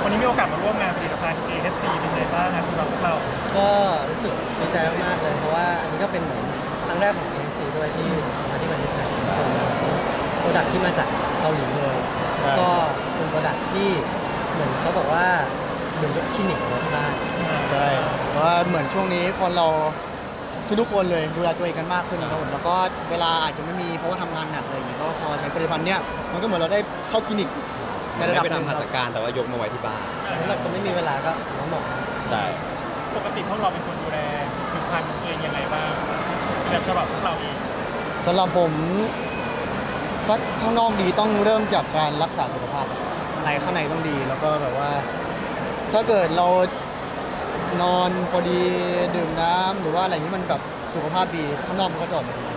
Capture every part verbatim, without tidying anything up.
วันนี้มีโอกาสมาร่วมงานผลิตภัณฑ์ เอ เอส ซี เป็นไงบ้างนะสำหรับพวกเราก็รู้สึกดีใจมากๆเลยเพราะว่าอันนี้ก็เป็นเหมือนครั้งแรกของ เอ เอส ซี ด้วยที่มาที่ประเทศไทยเป็นโปรดักที่มาจากเกาหลีเลยก็เป็นโปรดักที่เหมือนเขาบอกว่าเหมือนยกคลินิกของเราได้ใช่เพราะว่าเหมือนช่วงนี้คนเราทุกๆคนเลยดูแลตัวเองกันมากขึ้นนะครับผมแล้วก็เวลาอาจจะไม่มีเพราะว่าทำงานหนักอะไรอย่างเงี้ยก็พอใช้ผลิตภัณฑ์เนี้ยมันก็เหมือนเราได้เข้าคลินิกในระดับไปทำหัตถการแต่ว่ายกมาไว้ที่บ้านสำหรับคนไม่มีเวลาก็น้องหมอใช่ปกติพวกเราเป็นคนดูแลผลิตภัณฑ์เองยังไงบ้างแบบฉบับพวกเราเองสำหรับผมถ้าข้างนอกดีต้องเริ่มจากการรักษาสุขภาพในข้างในต้องดีแล้วก็แบบว่าถ้าเกิดเรานอนพอดีดื่มน้ำหรือว่าอะไรนี้มันแบบสุขภาพดีข้างนอกมันก็จะออกมาดี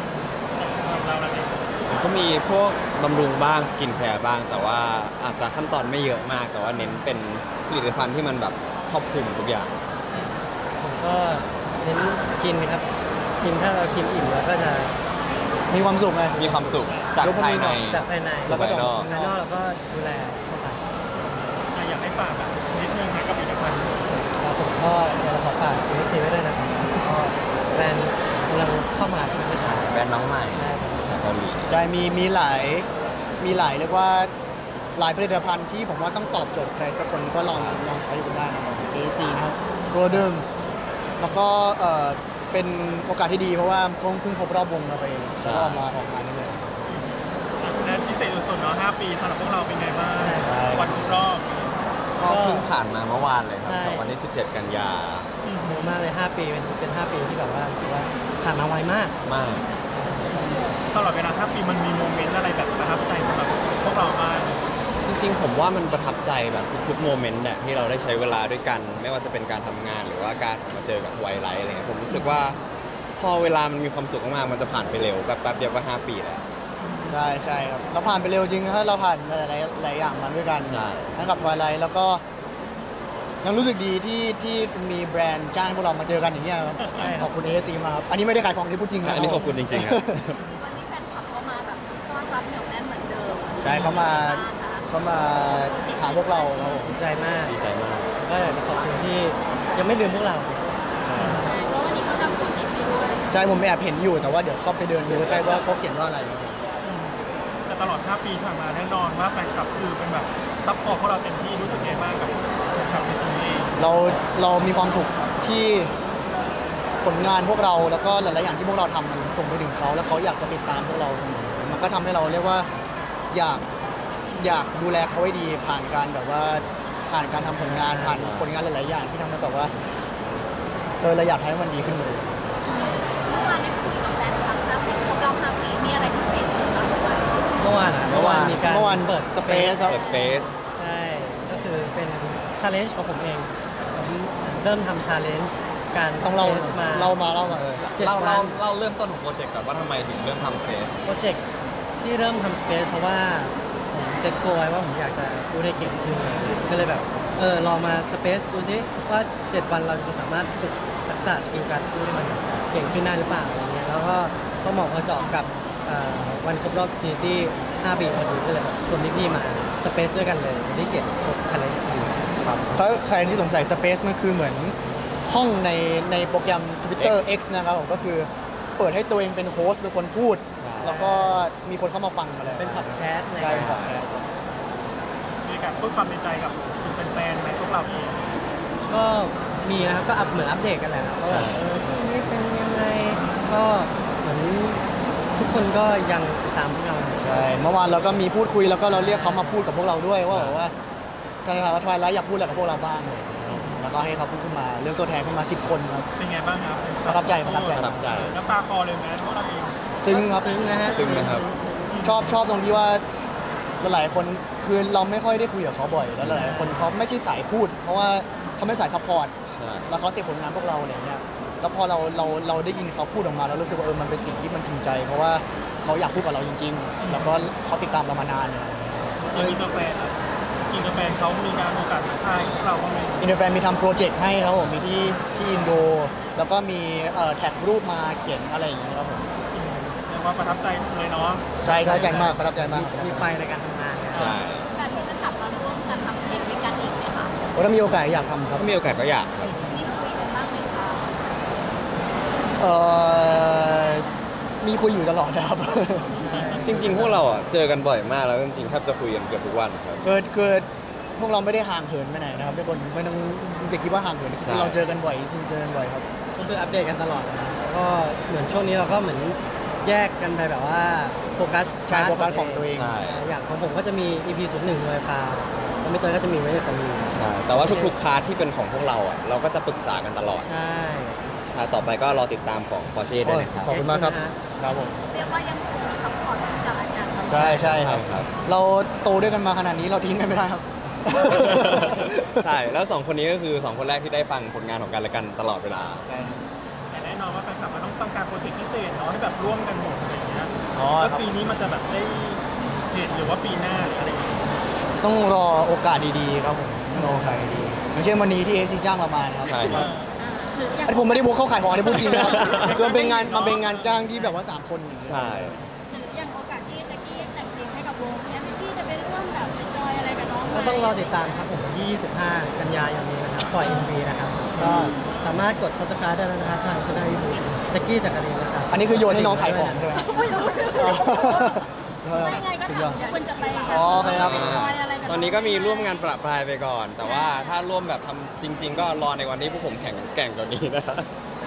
ก็มีพวกบำรุงบ้างสกินแคร์บ้างแต่ว่าอาจจะขั้นตอนไม่เยอะมากแต่ว่าเน้นเป็นผลิตภัณฑ์ที่มันแบบครอบคลุมทุกอย่างผมก็เน้นกินนะครับกินถ้าเรากินอิ่มเราก็จะมีความสุขไงมีความสุขจากภายในจากภายในแล้วก็จากภายนอกเราก็ดูแลเข้าไปอยากให้ฝากแบบนิดนึงนะกับผลิตภัณฑ์ผมก็อยากขอฝาก เอ เอส ซี ไว้ด้วยนะครับก็แบรนด์กำลังเข้ามาที่ประเทศไทยแบรนด์น้องใหม่จากเกาหลีใช่มีมีหลายมีหลายเรียกว่าหลายผลิตภัณฑ์ที่ผมว่าต้องตอบโจทย์ใครสักคนก็ลองลองใช้ดูได้นะครับ เอ เอส ซี นะครับตัวเดิมแล้วก็เอ่อเป็นโอกาสที่ดีเพราะว่าเพิ่งครบรอบวงเราไปก็ออกมาออกมานี่เลยและพิเศษสุดๆเนาะห้าปีสำหรับพวกเราเป็นไงบ้างวันครบรอบก็เพิ่งผ่านมาเมื่อวานเลยครับวันที่สิบเจ็ดกันยาเร็วมากเลยห้าปีเป็นเป็นห้าปีที่แบบว่ารู้สึกว่าผ่านมาไวมากมากตลอดเวลาห้าปีมันมีโมเมนต์อะไรแบบประทับใจสำหรับพวกเราบ้างจริงๆผมว่ามันประทับใจแบบทุกๆโมเมนต์เนี่ยที่เราได้ใช้เวลาด้วยกันไม่ว่าจะเป็นการทำงานหรือว่าการมาเจอกับไวไลท์อะไรเงี้ยผมรู้สึกว่าพอเวลามันมีความสุขมากๆมันจะผ่านไปเร็วแป๊บๆเดียวก็ห้าปีแล้วใช่ใช่ครับเราผ่านไปเร็วจริงถ้าเราผ่านหลายหลายอย่างมาด้วยกันทั้งกับไวไลท์แล้วก็ยังรู้สึกดีที่ที่มีแบรนด์จ้างให้พวกเรามาเจอกันอย่างเงี้ยครับขอบคุณ เอ เอส ซี มาครับอันนี้ไม่ได้ขายของที่พูดจริงนะอันนี้ขอบคุณจริงๆครับวันนี้แฟนคลับเข้ามาแบบต้อนรับเหนียวแน่นเหมือนเดิมใช่เขามาเขามาหาพวกเราครับผมดีใจมากดีใจมากก็อยากจะขอบคุณที่ยังไม่ลืมพวกเราแล้ววันนี้เขาทำคนนี้ด้วยใช่ผมแอบเห็นอยู่แต่ว่าเดี๋ยวเข้าไปเดินดูใกล้ว่าเขาเขียนว่าอะไรแต่ตลอดห้าปีผ่านมาแน่นอนว่าแฟนคลับคือเป็นแบบซัพพอร์ตพวกเราเต็มที่รู้สึกไงบ้างกับแฟนคลับในปีนี้เราเรามีความสุขที่ผลงานพวกเราแล้วก็หลายๆอย่างที่พวกเราทำมันส่งไปถึงเขาแล้วเขาอยากจะติดตามพวกเราเสมอมันก็ทำให้เราเรียกว่าอยากอยากดูแลเขาให้ดีผ่านการแบบว่าผ่านการทำผลงานผ่านผลงานหลายๆอย่างที่ทำให้แบบว่าเออเราอยากให้มันดีขึ้นเลยเมื่อวานได้คุยกับแฟนคลับแล้วครบรอบห้าปีมีอะไรพิเศษบ้างเมื่อวานเมื่อวานมีการเมื่อวานเปิดสเปซเปิดสเปซใช่ก็คือเป็นชาเลนจ์ของผมเองเริ่มทำชาเลนจ์การต้องเล่ามาเล่ามาเล่ามาเออเล่าเล่าเล่าเริ่มต้นของโปรเจกต์ก่อนว่าทำไมถึงเริ่มทำสเปซโปรเจกต์ที่เริ่มทำสเปซเพราะว่าผมเซ็ตโกไว้ว่าผมอยากจะพูดให้เก่งขึ้นก็เลยแบบเออลองมาสเปซดูซิว่าเจ็ดวันเราจะสามารถฝึกทักษะสกิลการพูดให้มันเก่งขึ้นได้หรือเปล่าอะไรเงี้ยแล้วก็ก็เหมาะพอเจาะกับวันครบรอบทีที่ห้าปีพอดีก็เลยชวนพี่ๆมาสเปซด้วยกันเลยวันที่เจ็ดชาเลนจ์ครับถ้าใครที่สงสัยสเปซมันคือเหมือนห้องในในโปรแกรม Twitter X นะครับผมก็คือเปิดให้ตัวเองเป็นโฮสต์เป็นคนพูดแล้วก็มีคนเข้ามาฟังมาเลยเป็นพอดแคสต์ใช่เป็นพอดแคสต์มีการพูดความในใจกับคุณแฟนๆไหมพวกเราเองก็มีนะครับก็อัปเหมือนอัปเดตกันแหละว่าแบบเออนี่เป็นยังไงก็เหมือนทุกคนก็ยังติดตามพวกเราใช่เมื่อวานเราก็มีพูดคุยแล้วก็เราเรียกเขามาพูดกับพวกเราด้วยว่าแบบว่าใครว่าทวายไลท์อยากพูดอะไรกับพวกเราบ้างแล้วก็ให้เขาพูดขึ้นมาเลือกตัวแทนขึ้นมาสิบคนครับเป็นไงบ้างครับประทับใจประทับใจประทับใจน้ำตาคอเลยไหมพวกเราเองซึ้งครับซึ้งนะฮะซึ้งนะครับชอบชอบตรงที่ว่าหลายคนคือเราไม่ค่อยได้คุยกับเขาบ่อยแล้วหลายคนเขาไม่ใช่สายพูดเพราะว่าเขาไม่สายซัพพอร์ตแล้วเขาเสพผลงานพวกเราอะไรเงี้ยแล้วพอเราเราเราได้ยินเขาพูดออกมาแล้วรู้สึกว่าเออมันเป็นสิ่งที่มันจริงใจเพราะว่าเขาอยากพูดกับเราจริงๆแล้วก็เขาติดตามเรามานานเนี่ยอินเตอร์แฟนอินเตอร์แฟนเขามีการโอกาสทักทายพวกเราบ้างไหมอินเตอร์แฟนมีทำโปรเจกต์ให้ครับผมมีที่ที่อินโดแล้วก็มีแท็กรูปมาเขียนอะไรอย่างเงี้ยครับผมเรียกว่าประทับใจเลยเนาะใช่ประทับใจมากประทับใจมากมีไฟในการทำงานใช่แบบนี้จะกลับมาร่วมกันทำเพลงด้วยกันอีกไหมโอ้ถ้ามีโอกาสอยากทำครับถ้ามีโอกาสก็อยากครับมีคุยกันบ้างไหมคะเอ่อมีคุยอยู่ตลอดนะครับจริงๆ พวกเราอ่ะเจอกันบ่อยมากแล้วจริงๆแทบจะคุยกันเกือบทุกวันครับเกิดเกิดพวกเราไม่ได้ห่างเหินไปไหนนะครับทุกคนไม่ต้องจะคิดว่าห่างเหินใช่เราเจอกันบ่อยจริงๆเจอกันบ่อยครับก็คืออัปเดตกันตลอดนะก็เหมือนช่วงนี้เราก็เหมือนแยกกันไปแบบว่าโฟกัสใช่โฟกัสของตัวเองใช่อย่างของผมก็จะมี อี พี ศูนย์หนึ่งเลยพาแล้วไม่ตัวก็จะมีไว้ในฟอร์มีใช่แต่ว่าทุกๆ พาร์ทที่เป็นของพวกเราอ่ะเราก็จะปรึกษากันตลอดใช่ใช่ต่อไปก็รอติดตามของ Porsche ด้วยนะครับขอบคุณมากครับครับผมเรียกว่ายังคงซัพพอร์ตซึ่งกันและกันตลอดใช่ใช่ครับใช่ครับเราโตด้วยกันมาขนาดนี้เราทิ้งกันไม่ได้ครับใช่ แล้วสองคนนี้ก็คือสองคนแรกที่ได้ฟังผลงานของกันและกันตลอดเวลาใช่ครับแต่แน่นอนว่าแฟนคลับมันต้องต้องการโปรเจกต์พิเศษเนาะให้แบบร่วมกันหมดอะไรอย่างเงี้ยอ๋อแล้วครับปีนี้มันจะแบบได้เห็นหรือว่าปีหน้าหรืออะไรอย่างเงี้ยต้องรอโอกาสดีๆครับผมต้องรอโอกาสดีๆอย่างเช่นวันนี้ที่เอซีจ้างเรามานะครับใช่ครับหรืออย่างอันนี้ผมไม่ได้มุกเข้าขายของอันนี้พูดจริงนะครับ คือมันเป็นงานมันเป็นงานจ้างที่แบบว่าสามคนอย่างเงี้ยใช่หรืออย่างโอกาสที่แจ็คกี้แต่งเพลงให้กับวงเนี่ยพี่จะไปร่วมแบบจอยอะไรกับน้องไหมก็ต้องรอติดตามครับผมวันที่ยี่สิบห้ากันยายนนี้นะครับปล่อย เอ็ม วี นะครับก็สามารถกด Subscribe ได้แล้วนะครับทางช่องยูทูบแจ็คกี้จักรีนนะครับอันนี้คือโยนให้น้องขายของใช่ไหมครับไม่รู้อ๋อไม่ไงก็สุดยอถาดมคุณจะไปอ๋อโอเคครับจอยอะไรกับตอนนี้ก็มีร่วมงานประปรายไปก่อน แต่ว่าถ้าร่วมแบบทำจริง ๆ ก็รอในวันที่พวกผมแข่งแกร่งกว่านี้นะครับ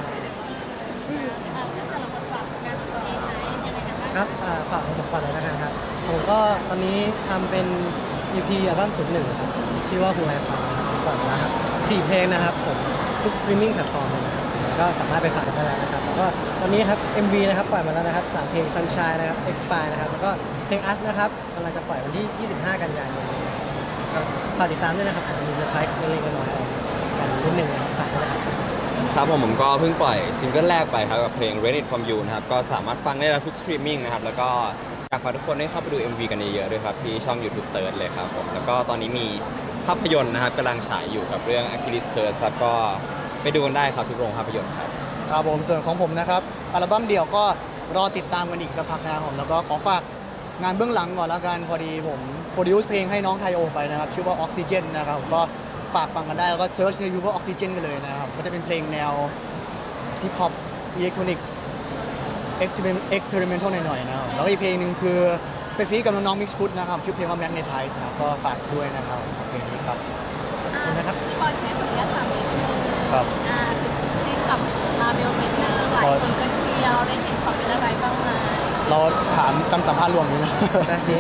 อ่าแต่ละคนฝากงานของตัวเองไหมยังไงกันบ้างครับอ่าฝากผมก่อนเลยนะครับผมก็ตอนนี้ทำเป็น อี พี อัลบั้มศูนย์หนึ่งครับชื่อว่า Who I Found นะครับปล่อยมาแล้วครับสี่เพลงนะครับผมทุกสตรีมมิ่งแพลตฟอร์มเลยนะครับก็สามารถไปฟังกันได้แล้วนะครับแล้วก็ตอนนี้ครับ เอ็ม วี นะครับปล่อยมาแล้วนะครับสามเพลง Sunshine นะครับ Expire นะครับแล้วก็เพลง Us นะครับกำลังจะปล่อยวันที่ยี่สิบห้ากันยายนนี้ก็ฝากติดตามด้วยนะครับอาจจะมีเซอร์ไพรส์เล็กๆน้อยๆกันนิดหนึ่งนะครับฝากด้วยนะครับครับผมผมก็เพิ่งปล่อยซิงเกิลแรกไปครับกับเพลง Ready From You นะครับก็สามารถฟังได้แล้วทุกสตรีมมิ่งนะครับแล้วก็อยากฝากทุกคนได้เข้าไปดู เอ็ม วี กันเยอะๆด้วยครับที่ช่อง YouTube เติร์ดเลยครับผมแล้วก็ตอนนี้มีภาพยนตร์นะครับกำลังฉายอยู่กับเรื่อง Achilles Curse ครับก็ไปดูกันได้ครับทุกโรงภาพยนตร์ครับครับผมส่วนของผมนะครับอัลบั้มเดี่ยวก็รอติดตามกันอีกสักพักนะครับผมแล้วก็ขอฝากงานเบื้องหลังก่อนแล้วกันพอดีผมโปรดิวซ์เพลงให้น้องไทโอไปนะครับชื่อว่า Oxygen นะครับผมก็ฝากฟังกันได้แล้วก็เซิร์ชใน YouTube ว่า Oxygen กันเลยนะครับก็จะเป็นเพลงแนวฮิปฮอปอิเล็กทรอนิกส์เอ็กซ์เอ็กซ์เพร์เมนทัลหน่อยๆนะครับแล้วก็อีกเพลงหนึ่งคือไปฟีดกับน้องๆ Mix Food นะครับชื่อเพลงว่า Magnetize นะครับก็ฝากด้วยนะครับสำหรับเพลงนี้ครับอ่าพี่บอลเชฟขออนุญาตถามนิดนึงครับอ่าจริงกับมาเบลนิดนึงหลายคนก็เชียร์ได้เห็นความเป็นอะไรบ้างไหมเราถามกันสัมภาษณ์รวมนี้นะได้สิ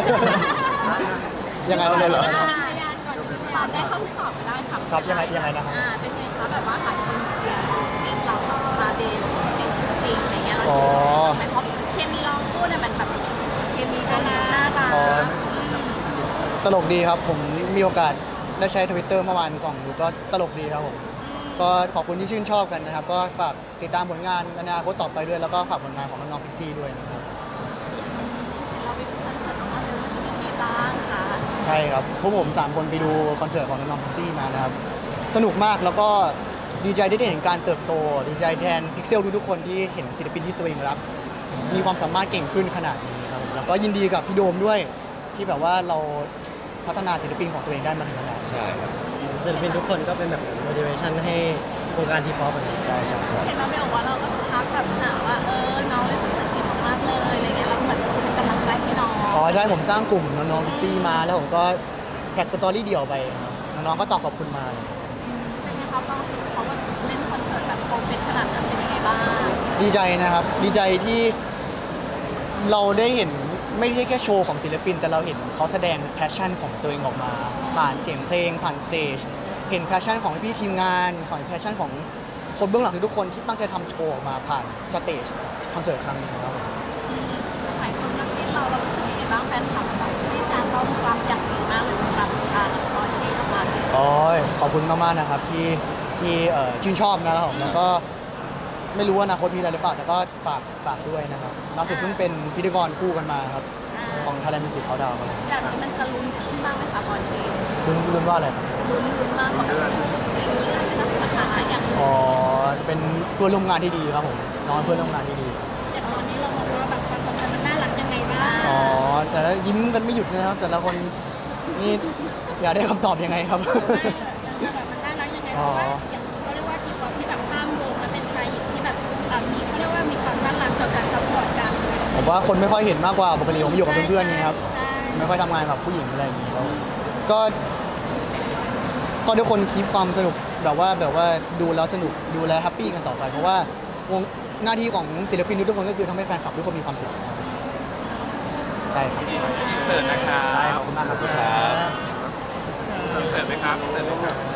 ยังไงนะเลยเหรออ่าตอบได้คำตอบไม่ได้ค่ะครับยังไงยังไงนะครับอ่าเป็นไงคะแบบว่าหลายคนเชียร์จริงเรามาเบลเป็นจริงอะไรเงี้ยเราอ๋อทำไมเพราะเคมีลองพูดเนี่ยมันแบบเคมีกันน่ารักอ๋อมตลกดีครับ ผมมีโอกาสได้ใช้ทวิตเตอร์เมื่อวานส่องดูก็ตลกดีครับผม ก็ขอบคุณที่ชื่นชอบกันนะครับ ก็ฝากติดตามผลงานอนาคตต่อไปด้วย แล้วก็ฝากผลงานของน้องๆพิกซี่ด้วยนะครับเราไปดูคอนเสิร์ตของมาเบลเป็นยังไงบ้างคะใช่ครับ พวกผมสามคนไปดูคอนเสิร์ตของน้องๆพิกซี่มานะครับ สนุกมากแล้วก็ดีใจที่ได้เห็นการเติบโต ดีใจแทนพิกเซลทุกๆคนที่เห็นศิลปินที่ตัวเองรัก มีความสามารถเก่งขึ้นขนาดนี้ครับผมแล้วก็ยินดีกับพี่โดมด้วยที่แบบว่าเราพัฒนาศิลปินของตัวเองได้มาถึงขนาดนี้ใช่ครับศิลปินทุกคนก็เป็นแบบ motivation ให้วงการทีป๊อปอะไรอย่างเงี้ยใช่ใช่ใช่เห็นมาเบลบอกว่าเราก็ทักแบบหนาว่าเออน้องเป็นคนสนิทมากเลยอะไรเงี้ยเราเหมือนเป็นกำลังใจให้น้องอ๋อใช่ผมสร้างกลุ่มน้องๆพิกซี่มาแล้วผมก็แท็กสตอรี่เดี่ยวไปครับน้องๆก็ตอบขอบคุณมาเป็นไงครับเราเห็นเขาแบบเล่นคอนเสิร์ตแบบโปรเฟชขนาดนั้นเป็นยังไงบ้างดีใจนะครับ ดีใจที่เราได้เห็นไม่ใช่แค่โชว์ของศิลปิน แต่เราเห็นเขาแสดงแพชชั่นของตัวเองออกมา ผ่านเสียงเพลง ผ่านสเตจเห็นแพชชั่นของพี่ๆทีมงานของแพชชั่นของคนเบื้องหลังทุกๆคนที่ตั้งใจทำโชว์ออกมาผ่านสเตจคอนเสิร์ตครั้งนี้ครับผมหลายคนมาจิ้นเราเรารู้สึกยังไงบ้างแฟนคลับแบบที่จะต้อนรับอย่างดีมากเลยสำหรับการรอเช่ออกมาเนี่ยโอ้ยขอบคุณมากๆนะครับที่ที่เอ่อชื่นชอบนะครับผมแล้วก็ไม่รู้ว่าอนาคตมีอะไรหรือเปล่าแต่ก็ฝากฝากด้วยนะครับล่าสุดเพิ่งเป็นพิธีกรคู่กันมาครับอ่าของ Thailand Music Countdown ครับจากนี้มันจะลุ้นขึ้นบ้างไหมคะบอลเช่คุณคุณว่าอะไรครับลุ้นลุ้นมากกว่าจริงๆนี่เลยนะราคาอย่างอ๋อเป็นเพื่อนร่วมงานที่ดีครับผมน้องเพื่อนร่วมงานที่ดีอย่างตอนนี้เราบอกว่าแบบความสัมพันธ์มันน่ารักยังไงบ้างอ๋อแต่ละยิ้มกันไม่หยุดนะครับ แต่ละคนนี่อยากได้คำตอบยังไงครับเจะแบบมันน่ารักยังไงเพราะว่าอย่างเขาเรียกว่าทีมที่แบบข้ามวงและเป็นชายหญิงที่แบบมีเขาเรียกว่ามีความน่ารักต่อการซัพพอร์ตกันผมว่าคนไม่ค่อยเห็นมากกว่าปกติผมอยู่กับเพื่อนๆไงครับใช่ไม่ค่อยทำงานกับผู้หญิงอะไรอย่างนี้แล้วก็ก็ทุกคนคีปความสนุกแบบว่าแบบว่าดูแล้วสนุกดูแลแฮปปี้กันต่อไปเพราะว่าวงหน้าที่ของศิลปินทุกคนก็คือทำให้แฟนคลับทุกคนมีความสุขใช่ครับเสิร์ฟนะคะได้ขอบคุณมากครับครับเสิร์ฟไหมครับเสิร์ฟไหมครับ